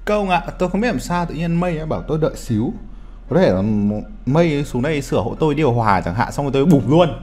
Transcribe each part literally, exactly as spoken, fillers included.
Công ạ, à, tôi không biết làm sao tự nhiên Mây bảo tôi đợi xíu. Có thể là Mây xuống đây sửa hộ tôi điều hòa chẳng hạn, xong rồi tôi bụp luôn.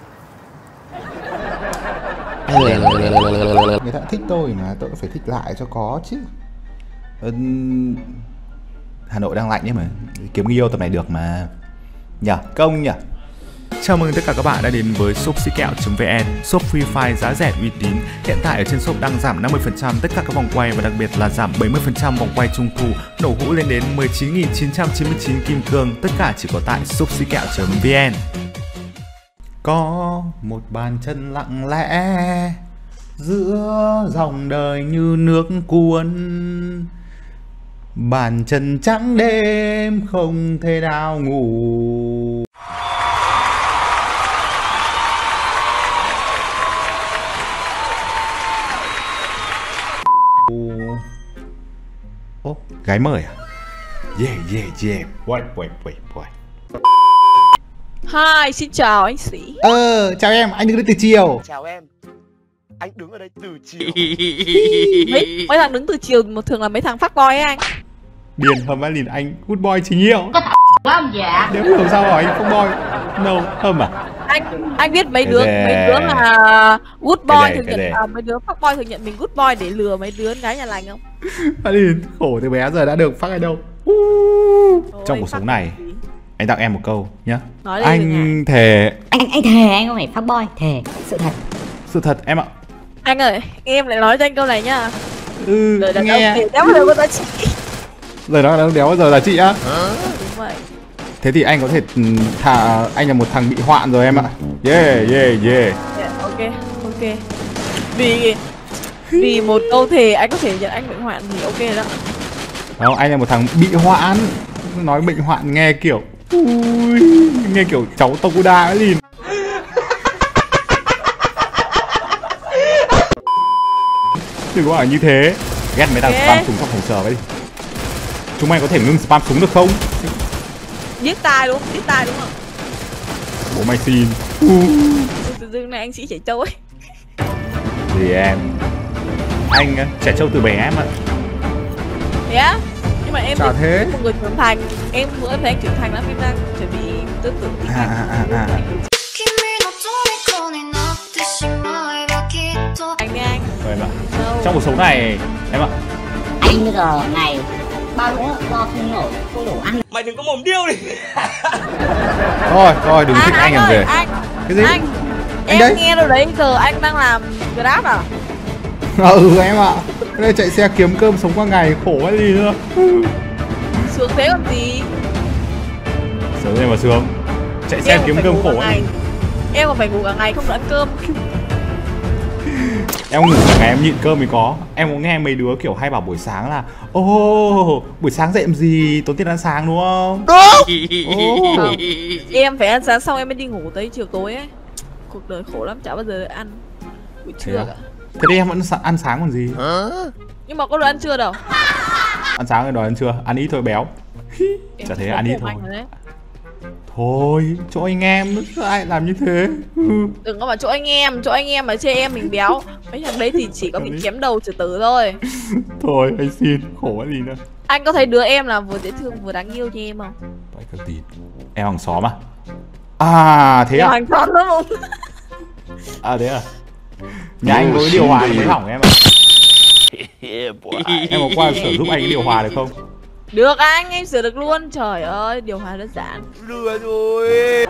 Người ta thích tôi mà, tôi phải thích lại cho có chứ. ừ, Hà Nội đang lạnh ấy mà, kiếm người yêu tầm này được mà. Nhờ, công nhờ. Chào mừng tất cả các bạn đã đến với shop xì kẹo chấm vn, shop Free Fire giá rẻ uy tín. Hiện tại ở trên shop đang giảm năm mươi phần trăm tất cả các vòng quay và đặc biệt là giảm bảy mươi phần trăm vòng quay trung thu, nổ hũ lên đến mười chín nghìn chín trăm chín mươi chín kim cương, tất cả chỉ có tại shop xì kẹo chấm vn. Có một bàn chân lặng lẽ giữa dòng đời như nước cuốn, bàn chân trắng đêm không thể nào ngủ. Ô, gái mời à? Yeah, yeah, yeah. Wait, wait, wait, wait. Hi, xin chào anh Sĩ. Ờ, chào em, anh đứng đây từ chiều. Chào em. Anh đứng ở đây từ chiều. mấy, mấy thằng đứng từ chiều một thường là mấy thằng fuck boy ấy anh. Điền hầm anh nhìn anh good boy chính hiệu. Có không dạ? Nếu hiểu sao hỏi anh không boy. No, hầm à? Anh anh biết mấy đứa đề... mấy đứa là good boy đề, thường nhận à, mấy đứa fuck boy thường nhận mình good boy để lừa mấy đứa gái nhà lành không? Anh nhìn khổ từ bé giờ đã được phát ở đâu. Trong cuộc sống này anh tặng em một câu nhá. Anh thề. Anh anh thề anh không phải fuck boy, thề sự thật. Sự thật em ạ. Anh ơi, em lại nói cho anh câu này nhá. Ừ, lời đàn nghe. ông thì đéo bao giờ có giá trị. Lời nói đéo đéo bao giờ giá trị á. Đúng vậy. Thế thì anh có thể thả anh là một thằng bị hoạn rồi em ạ. Yeah, yeah, yeah. Yeah, ok, ok. Vì vì một câu thề anh có thể nhận anh bệnh hoạn thì ok rồi đó. Không, anh là một thằng bị hoạn. Nói bệnh hoạn nghe kiểu ui, nghe kiểu cháu Tokuda ấy liền. Đừng có bảo như thế. Ghét mấy thằng okay. Spam súng trong phòng sờ vậy đi. Chúng mày có thể ngưng spam súng được không? Giết tai đúng, giết tai đúng không? Bố mày xin. Tự dưng này anh Sĩ trẻ trâu ấy. Thì em anh trẻ trâu từ bé em ạ. Thế á? Nhưng mà em Chả thế. Một người trưởng thành, em bữa em thấy anh trưởng thành lắm, em đang chuẩn bị tư tưởng tiếng Anh. À, à, à, à. Anh nghe anh. Rồi em ạ. Trong cuộc sống này em ạ. Anh bây giờ ngày bao nữa do không nổi không đủ ăn. Mày đừng có mồm điêu đi. Thôi thôi đừng à, thích anh, anh làm ơi, gì. Anh, cái gì? Anh, anh em đấy? nghe đâu đấy giờ anh đang làm Grab à? Ừ em ạ. Đây chạy xe kiếm cơm sống qua ngày khổ cái gì nữa. Sướng thế còn gì? Sướng gì mà sướng. Chạy xe kiếm cơm khổ ngày. Em còn phải ngủ cả ngày không được ăn cơm. Em ngủ cả ngày em nhịn cơm mới có. Em có nghe mấy đứa kiểu hay bảo buổi sáng là ô oh, buổi sáng dậy làm gì tốn tiền ăn sáng đúng không? Đúng. Oh. Không. Em phải ăn sáng xong em mới đi ngủ tới chiều tối ấy. Cuộc đời khổ lắm, chả bao giờ ăn buổi trưa à? Cả. Thế thì em vẫn ăn sáng còn gì? Hả? Nhưng mà có đồ ăn trưa đâu. Ăn sáng rồi đòi ăn trưa, ăn ít thôi béo. Chả thế ăn ít thôi. Thôi, chỗ anh em ai làm như thế. Đừng có bảo chỗ anh em, chỗ anh em mà chê em mình béo. Mấy thằng đấy thì chỉ có bị chém đầu trừ tử thôi. Thôi, anh xin, khổ cái gì nữa. Anh có thấy đứa em là vừa dễ thương vừa đáng yêu cho em không? Vậy cái gì? Em hàng xóm à? À, thế à? Em hàng xóm đúng không? À, thế à? Nhà anh có cái điều hòa mới hỏng em ạ. Em có qua sửa giúp anh cái điều hòa được không? Được anh, em sửa được luôn. Trời ơi, điều hòa đơn giản. Lừa rồi.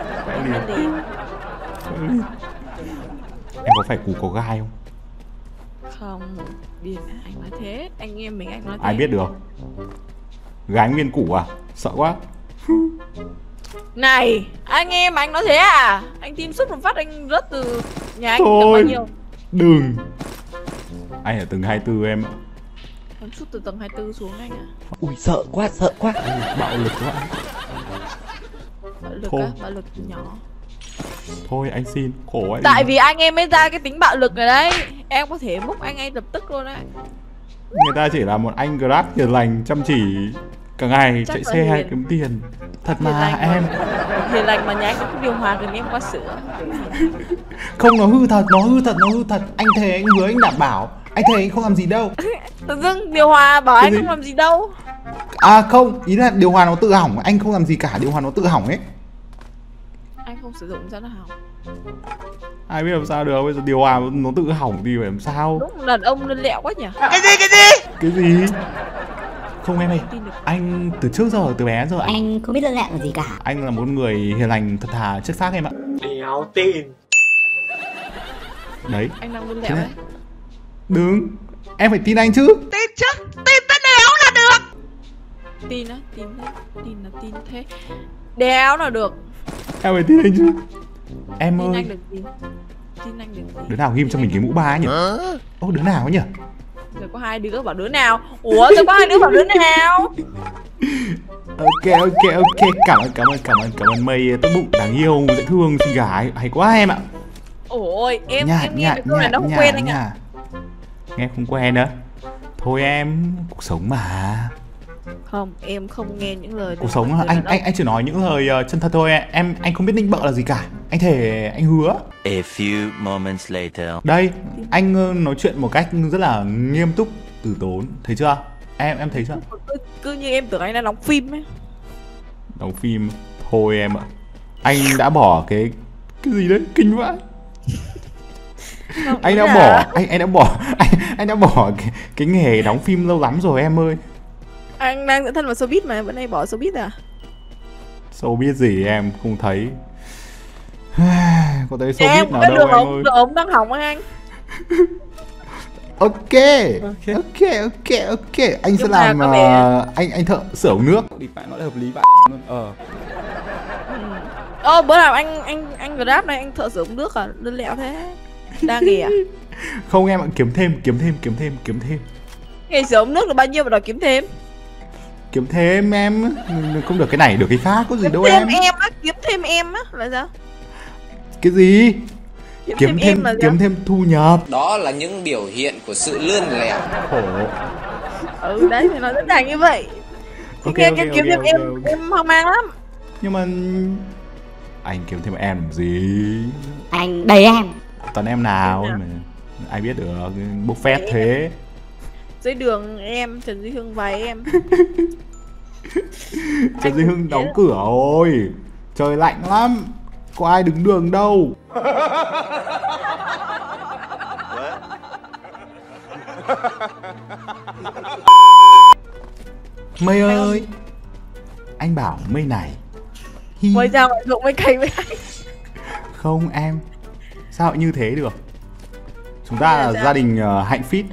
Em có phải củ có gai không? Không, điên à, anh nói thế. Anh em mình anh nói thế. Ai biết được. Gái nguyên củ à? Sợ quá. Này, anh em anh nói thế à? Anh tim sút một phát anh rớt từ nhà anh thôi, tầm bao nhiêu? Đừng. Anh ở tầng hai mươi tư em ạ. Anh sút từ tầng hai mươi tư xuống anh à? Ui sợ quá, sợ quá. Bạo lực quá. Bạo lực thôi. á, bạo lực nhỏ. Thôi anh xin, khổ ấy. Tại vì anh em mới ra cái tính bạo lực này đấy. Em có thể múc anh ngay lập tức luôn đấy. Người ta chỉ là một anh Grab hiền lành, chăm chỉ, cả ngày chắc chạy xe hay kiếm tiền. Thật hiền mà em mà. Hiền lành mà nhà anh có cái điều hòa cần em qua sửa. Không, nó hư thật, nó hư thật, nó hư thật. Anh thề, anh hứa, anh đảm bảo. Anh thề anh không làm gì đâu. Tự dưng điều hòa bảo Cái anh gì? không làm gì đâu. À không, ý là điều hòa nó tự hỏng, anh không làm gì cả, điều hòa nó tự hỏng ấy. Anh không sử dụng sao nó hỏng. Ai biết làm sao được, bây giờ điều hòa nó tự hỏng thì phải làm sao? Đúng đàn ông lên lẹo quá nhỉ. Cái gì cái gì? Cái gì? Không em ơi, Tin được. anh từ trước giờ, từ bé đến giờ anh, Anh không biết lơ lẹo là gì cả. anh là một người hiền lành, thật thà, chất phác em ạ. Đéo tin. Đấy, Anh đang lên thế lẹo này. đấy. Đúng, em phải tin anh chứ. Tin chứ, tin tới đéo là được. Tin á, tin thế, tin là tin thế. Đéo nào được. Em phải tin anh chứ. Em Tin ơi, anh được gì? Tin anh được gì? đứa nào ghim cho mình cái mũ ba ấy nhỉ? Ô, đứa nào ấy nhỉ? Rồi có hai đứa bảo đứa nào? Ủa rồi có hai đứa bảo đứa nào? Ok ok ok, cảm ơn cảm ơn cảm ơn cảm ơn mây tốt bụng đáng yêu dễ thương xinh gái hay quá em ạ. Ôi em Nhả em nghe nhả được câu này nhả nó không nhả quen anh ạ. nhả. Nghe không quen nữa. Thôi em, cuộc sống mà. Không, em không nghe những lời Cuộc sống anh anh anh chỉ nói những lời uh, chân thật thôi em, anh không biết nịnh bợ là gì cả. Anh thề, anh hứa. A few moments later. Đây, anh uh, nói chuyện một cách rất là nghiêm túc, từ tốn, thấy chưa? Em em thấy chưa? cứ, cứ như em tưởng anh đang đóng phim ấy. Đóng phim thôi em ạ. Anh đã bỏ cái cái gì đấy kinh vãi. Không, Anh ý đã là- bỏ anh anh đã bỏ anh anh đã bỏ cái, cái nghề đóng phim lâu lắm rồi em ơi. Anh đang dẫn thân vào showbiz mà vẫn hay bỏ showbiz à? Sao biết gì em không thấy. Có thấy Em showbiz có nào biết đâu đường em ống, ơi. đường ống đang hỏng không anh? Ok ok ok ok anh sẽ Nhưng mà làm có vẻ- ờ, anh anh thợ sửa ống nước. Đi phải nói là hợp lý vậy. Ờ. Ô bữa nào anh anh anh Grab này anh thợ sửa ống nước à? Đơn lẹo thế. Đang nghề à? Không em ạ, kiếm thêm kiếm thêm kiếm thêm kiếm thêm Nghề sửa ống nước là bao nhiêu mà đòi kiếm thêm? kiếm thêm em, không được cái này được cái khác có gì Kiếm đâu thêm em. em á, kiếm thêm em á là sao? Cái gì? Kiếm, Kiếm thêm, thêm em là kiếm sao? thêm thu nhập. Đó là những biểu hiện của sự lươn lẹo. Khổ. Ừ đấy thì nó rất là như vậy. Thì Ok, nghe ok, cái kiếm ok, thêm ok, em ok. em hoang mang lắm. Nhưng mà anh kiếm thêm em làm gì? Anh đầy em. Toàn em nào Em nào? mà ai biết được, bốc phét Em. thế. Dưới đường em Trần Duy Hưng vài em. Trần Duy Hưng đóng cửa rồi. Trời lạnh lắm. Có ai đứng đường đâu. Mây ơi, anh bảo Mây này. Hi. Mới ra ngoài ruộng với cây với anh. Không em, sao lại như thế được? Chúng ta là Sao? gia đình uh, hạnh phít.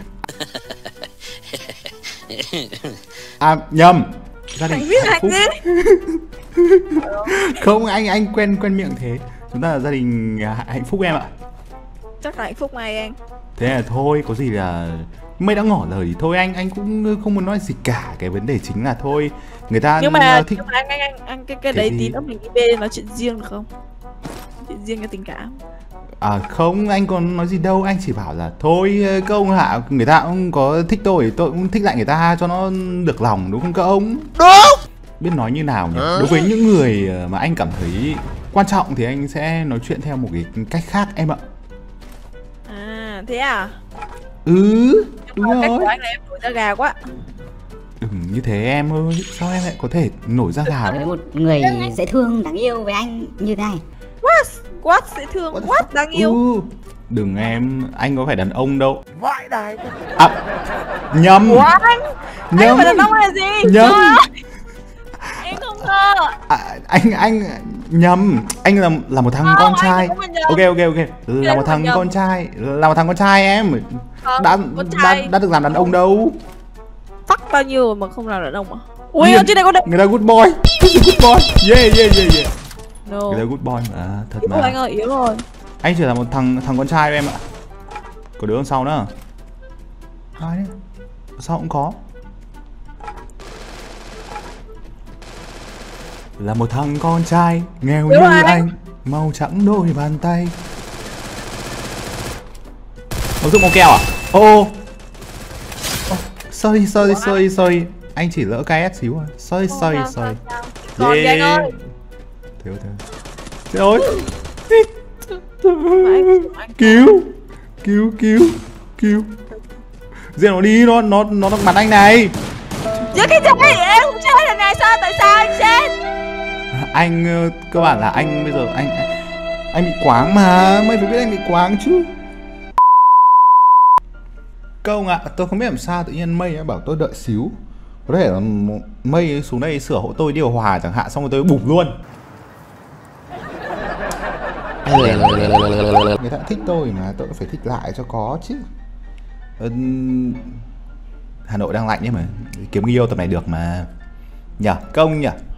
À nhầm, gia đình Anh biết hạnh hạnh phúc. gì? Không, anh anh quen quen miệng thế. Chúng ta là gia đình uh, hạnh phúc em ạ. Chắc là hạnh phúc ngay anh. Thế là thôi, có gì là Mây đã ngỏ lời thì thôi, anh anh cũng không muốn nói gì cả. Cái vấn đề chính là thôi, người ta Nhưng mà, uh, thích. nhưng mà anh anh anh anh cái cái Cái đấy gì? tí nữa mình đi bê nói chuyện riêng được không? Chuyện riêng cái tình cảm. À không, anh còn nói gì đâu, anh chỉ bảo là thôi các ông hạ, người ta cũng có thích tôi thì tôi cũng thích lại người ta cho nó được lòng, đúng không các ông? Đúng! Biết nói như nào nhỉ? Đối với những người mà anh cảm thấy quan trọng thì anh sẽ nói chuyện theo một cái cách khác em ạ. À thế à? Ừ, đúng Cách rồi. của anh là em nổi da gà quá. Đừng như thế em ơi, sao em lại có thể nổi da gà? Với một người dễ thương, đáng yêu với anh như thế này. What? What dễ thương, what đáng yêu. Ừ. Đừng em, anh có phải đàn ông đâu. Vãi đài. À, nhầm. Ủa anh? Anh Nhầm. không phải đàn ông là gì? Nhầm. Trời ơi, em không ngờ. À, anh anh nhầm, anh là là một thằng Không, con anh trai. không có nhầm. Ok ok ok, là Anh một không thằng nhầm. con trai, là một thằng con trai em. Không, Đã con đã trai. đã được làm đàn ông đâu. Fuck bao nhiêu mà không làm đàn ông à? Ui Nhiên. ở trên này có đệm. Người ta good boy. Good boy. Yeah yeah yeah yeah. No. Người ta good boy mà, thật Yếu rồi anh mà. ơi, yếu rồi. Anh chỉ là một thằng thằng con trai em ạ. Có đứa đằng sau nữa. Hai đấy. Sau cũng có. Là một thằng con trai nghèo Đúng như rồi. anh, màu trắng đôi bàn tay. Ứng dụng keo à? Ô oh. oh, sorry sorry sorry sorry, anh chỉ lỡ cái S xíu à. Sorry Không sorry sao, sorry. sao, sao. Còn gì anh ơi? Thiếu thiếu. Trời ơi. Mà anh- anh- Cứu cứu cứu cứu Giết nó đi, nó nó nó đang bắn anh này. Giết cái gì? Em không chết lần này sao? Tại sao anh chết? Anh ờ, cơ bản là anh bây giờ anh anh, anh bị quáng mà, mày phải biết anh bị quáng chứ. Công ạ, à, tôi không biết làm sao tự nhiên Mây bảo tôi đợi xíu. Có thể là Mây xuống đây sửa hộ tôi điều hòa chẳng hạn, xong rồi tôi bụp luôn. Người ta thích tôi mà, tôi phải thích lại cho có chứ. ừ, Hà Nội đang lạnh ấy mà, kiếm người yêu tầm này được mà. Nhờ, công nhỉ.